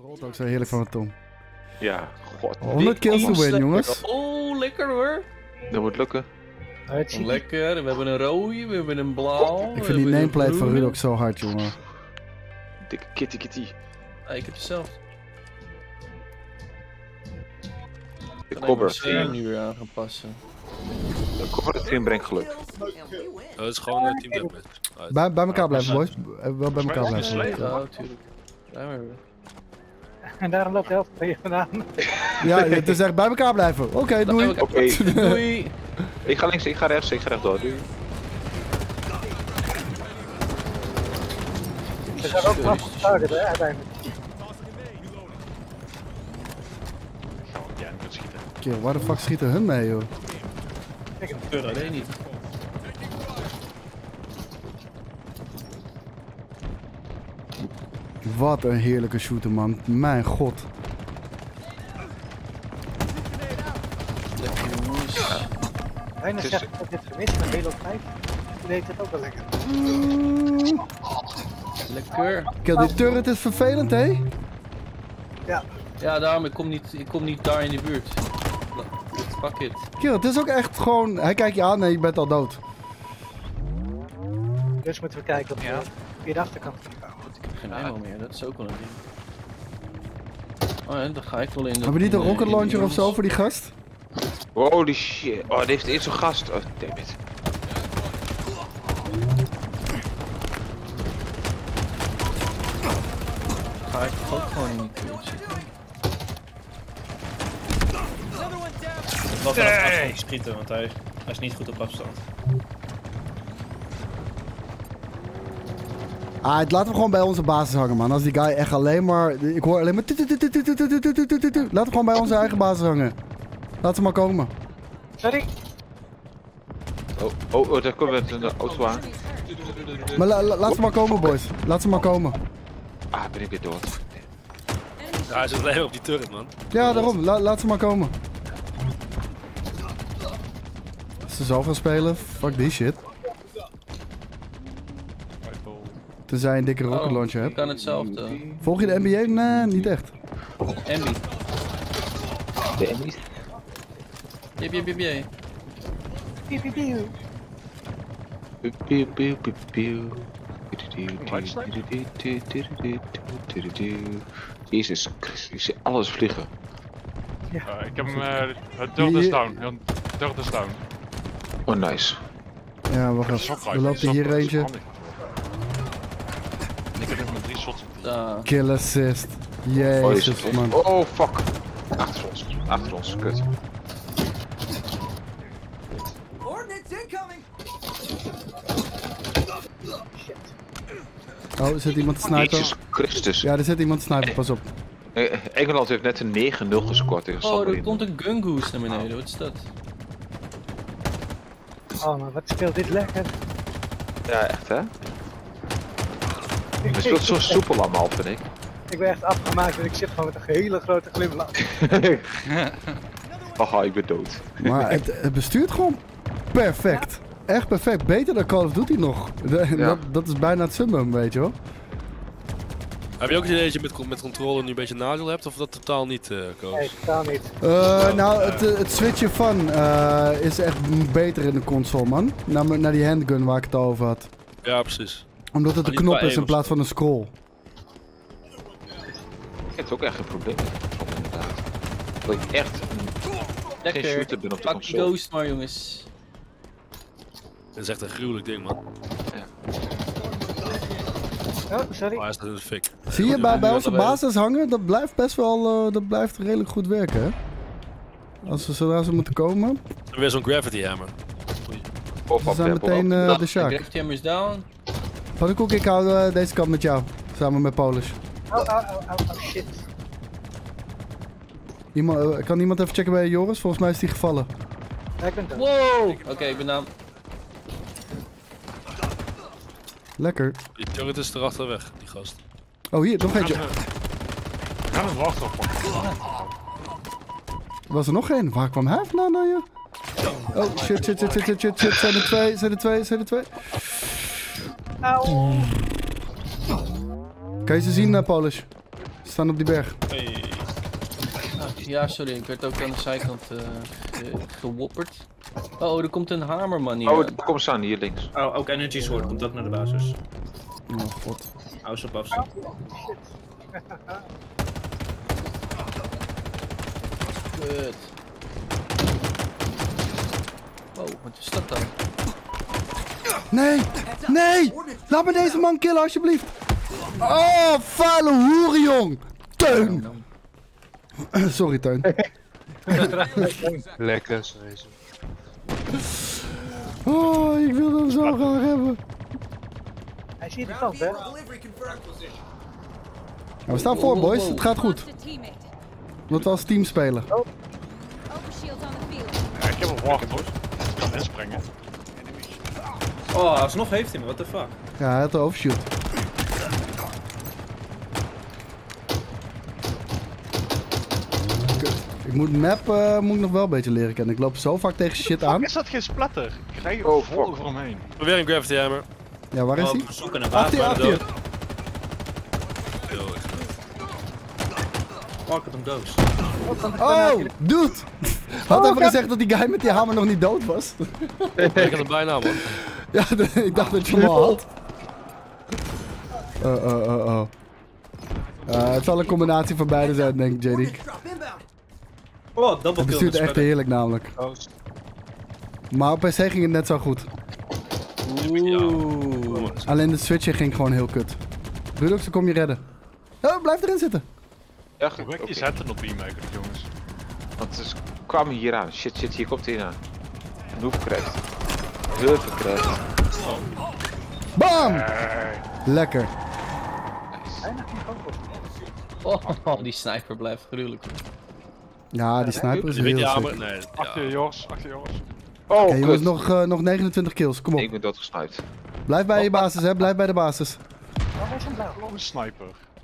rolt ook zo heerlijk van mijn tong. Ja, god. 100 kills to win, jongens. Oh, lekker hoor. Dat moet lukken. Lekker, we hebben een rode, we hebben een blauw. Ik vind die nameplate van Ruud ook zo hard, jongen. Dikke kitty. Ja, ik heb hetzelfde. De Ik cover. kan nu weer aan gaan passen. De cover team brengt geluk. Dat is gewoon team deathmatch. Bij elkaar blijven, boys. Wel bij elkaar blijven. Ja, natuurlijk. Daar maar weer. En daarom loopt de helft van je vandaan. Ja, het is echt bij elkaar blijven. Oké, doei. Oké. Doei. Ik ga links, ik ga rechts, ik ga rechtdoor. Doei. Ze zijn ook vast getarget, hè, uiteindelijk. Kill, waar de fuck schieten hun mee, joh? Ik weet niet. Wat een heerlijke shooter, man. Mijn god. Bijna zegt dat ik dit gemist, maar Halo 5 deed het ook wel lekker. Lekker. Kill, die turret is vervelend, hé? Ja. Ja, daarom, ik kom niet daar in de buurt. Fuck it. Kill, het is ook echt gewoon... Hij kijkt je aan en je bent al dood. Dus moeten we kijken of je de achterkant kan bouwen. Ik heb geen ammo meer, dat is ook wel een ding. Oh ja, dan ga ik wel in. Hebben we niet een rocket launcher of zo voor die gast? Holy shit. Oh, die heeft eerst zo'n gast. Oh, damn it. Ga ik ook gewoon niet zitten. Wat vanaf afstand schieten, want hij is niet goed op afstand. Laten we gewoon bij onze basis hangen, man. Als die guy echt alleen maar... Ik hoor alleen maar... Laten we gewoon bij onze eigen basis hangen. Laat ze maar komen. Sorry? Oh, daar komt met een auto aan. Maar laat ze maar komen, boys. Laat ze maar komen. Ah, ben ik weer dood. Ja, hij zit alleen op die turret, man. Ja, daarom. Laat ze maar komen. Als ze zo gaan spelen, fuck die shit. Tenzij je een dikke rocket launcher Ik hebt. kan hetzelfde. Volg je de NBA? Nee, niet echt. Envy. De enemies? Jep. Piu, piu, piu. Jezus Christus, ik zie alles vliegen. Ik heb hem, het turret is down. Het turret is down. Oh, nice. Ja, wacht even. Er loopt hier eentje. Ik heb nog 3 shots. Kill assist. Jezus, man. Oh, fuck. Achter ons, kut. Oh, er zit iemand te snipen. Jezus Christus. Ja, er zit iemand te snipen, pas op. Engeland heeft net een 9-0 gescoord tegen Oh, er Santorini. komt een gungoose naar beneden, wat is dat? Oh, maar wat speelt dit lekker. Ja, echt hè? Het speelt zo soepel allemaal, vind ik. Ik ben echt afgemaakt en ik zit gewoon met een hele grote glimlach. Haha, ik ben dood. Maar het bestuurt gewoon perfect. Echt perfect. Beter dan Call of Duty nog. Dat is bijna het summum, weet je wel. Heb je ook het idee dat je met controle nu een beetje nadeel hebt, of dat totaal niet, Koos? Nee, totaal niet. Nou, het switchen van is echt beter in de console, man. Naar die handgun waar ik het over had. Ja, precies. Omdat het een niet knop qua is in aim plaats van een scroll. Ik heb ook echt een probleem met de console, inderdaad. Dat ik echt geen shooter ben op de Pak die console. ghost maar, jongens. Dat is echt een gruwelijk ding, man. Oh, sorry. Maar hij staat in de fik. Zie je, bij onze basis hangen, dat blijft best wel, dat blijft redelijk goed werken, hè? Zodra ze moeten komen, Weer zo'n gravity hammer. ze zijn meteen de shark. Gravity hammer is down. Pannenkoek, ik hou deze kant met jou. Samen met Polish. Oh, shit. Kan iemand even checken bij Joris? Volgens mij is die gevallen. Ja, ik ben dood. Wow! Oké, ik ben down. Lekker. Die turret is erachter weg, die gast. Oh, hier, nog eentje. Ga hem wachten op. Was er nog één? Waar kwam hij vandaan dan, joh? Oh, shit. Zijn er twee? Auw. Kan je ze zien, Polish? Ze staan op die berg. Hey. Ja, sorry, ik werd ook aan de zijkant gewopperd. Oh, er komt een hamerman hier. Oh, kom eens aan, hier links. Oh, ook Energy Sword komt ook naar de basis. Oh god. Hou ze op afstand. Kut. Oh, wat is dat dan? Nee! Nee! Laat me deze man killen alsjeblieft! Oh, vuile hoerenjong! Teun! Sorry, Teun. Lekker, deze. Oh, ik wil hem zo graag hebben. Hij ziet de kant, hè? Ja, we staan voor, boys. Het gaat goed. Omdat we als team spelen. Ja, ik heb een wacht hoor. Ik kan inspringen. Oh, alsnog heeft hij me, what the fuck. Ja, hij had de overshoot. Kut. Ik moet map moet ik nog wel een beetje leren kennen. Ik loop zo vaak tegen shit aan. Is dat geen splatter? Ik rij Oh, vol fuck. over hem heen. Weer een gravity hammer. Ja, waar is Oh, hij? we zoeken een Achter je, wapen. achter je. Heel erg. Fuck het, hem doos. Oh, dude! Had even gezegd dat die guy met die hamer nog niet dood was. Ik had hem bijna, man. Ja, ik dacht dat je hem al had. Het zal een combinatie van beide zijn, denk ik, JD. Oh, double Het kill. bestuurt echt heerlijk, namelijk. Maar op PC ging het net zo goed. Oeh. Alleen de switching ging gewoon heel kut. Rudox, dan kom je redden. Oh, blijf erin zitten. Ja, Hoe goed. ik Oké. je zetten op die eigenlijk, jongens? Want ze kwamen hier aan. Shit, hier komt hij aan. Noob krijgt. Hurven krijgt. Bam! Lekker. Oh, die sniper blijft gruwelijk. Ja, die sniper is Die witte heel hammer? sick. Nee. Achter je, Ja. Jors, achter je, Jors. Oh, Oké, kut. jongens, nog 29 kills. Kom op. Ik ben doodgesniped. Blijf bij je basis, hè. Blijf bij de basis. Oh, is een blauw. Gewoon een sniper.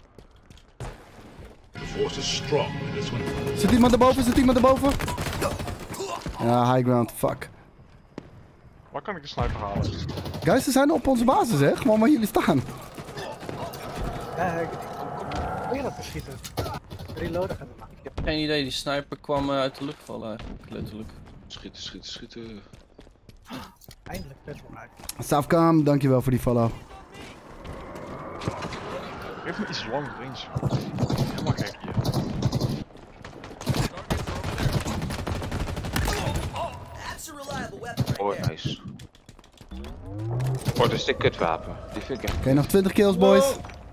Zit iemand erboven? Zit iemand erboven? Ja, high ground. Fuck. Waar kan ik een sniper halen? Guys, ze zijn op onze basis, hè. Gewoon waar jullie staan. Ja, ik probeer dat te schieten. Reloaden gaan we maken. Ik heb geen idee, die sniper kwam uit de lucht vallen eigenlijk, letterlijk. Schieten. Eindelijk petrol uit. Safkam, dankjewel voor die follow. Geef me iets langer range. Helemaal gek hier. Oh, nice. Oh, dat is de kutwapen. Die vind ik echt... Oké, nog 20 kills, boys.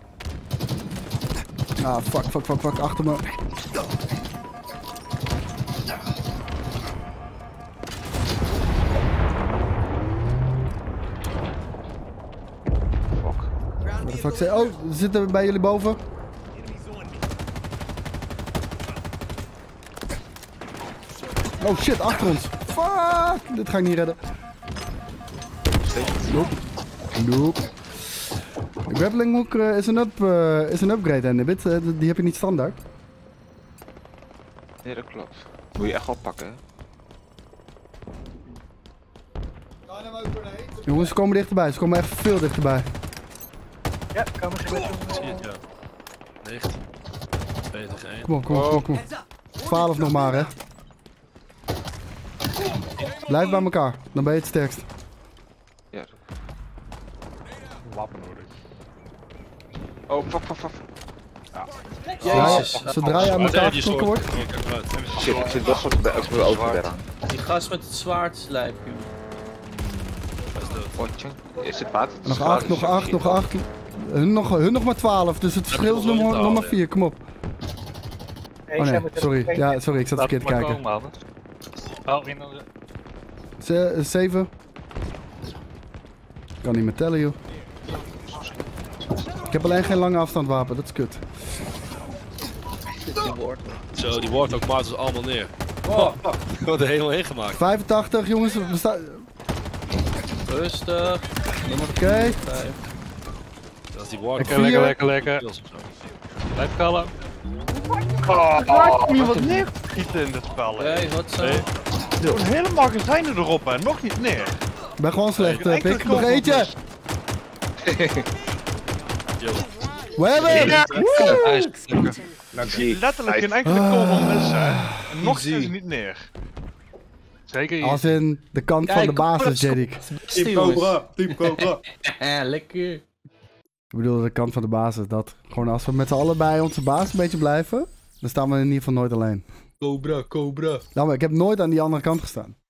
Ah, fuck. Achter me. Fuck. What the fuck? Oh, ze zitten bij jullie boven. Oh shit, achter ons. Fuck, dit ga ik niet redden. Nope. De grappling hook is een upgrade, en die heb je niet standaard. Nee, dat klopt. Moet je echt wel pakken, hè? Jongens, ze komen dichterbij. Ze komen echt veel dichterbij. Ja, komen ze met Zie je het, ja. 19. 2 tegen 1. Kom op. 12 nog maar, hè. Blijf bij elkaar, dan ben je het sterkst. Ja. Wapen nodig. Oh, fuck. Jezus. Zodra je aan elkaar die getrokken wordt. Shit, ik zit toch bij ook weer over aan. Die gast met het zwaard lijp, joh. Potje. Is het water? Nog 8. Hun nog maar 12, dus het verschil is nog maar 4, kom op. Oh nee, sorry. Ja, sorry, ik zat verkeerd te kijken. Haal in de... 7. Kan niet meer tellen, joh. Ik heb alleen geen lange afstandwapen, dat is kut. Zo, die wordt ook maat allemaal neer. Oh, ik word er helemaal heen gemaakt. 85, jongens, we staan... Rustig. Oké. Dat is die wordt. Lekker. Blijf kalm. Moet je wat neerschieten in dit spel, hè? Oké, wat zo? Gewoon hele magazijnen erop, hè? Nog niet neer. Ik ben gewoon slecht, Geen enkele Pik. Nog kogel eentje! mis. Yo. We hebben hem! Letterlijk geen enkele kogel missen, hè. En nog steeds niet neer. Zeker hier. Als in de kant van de basis, Jedic. Team Cobra, Team Cobra. Lekker. Ik bedoel, de kant van de basis. Dat gewoon als we met z'n allen bij onze baas een beetje blijven, dan staan we in ieder geval nooit alleen. Cobra, Cobra. Nou, maar ik heb nooit aan die andere kant gestaan.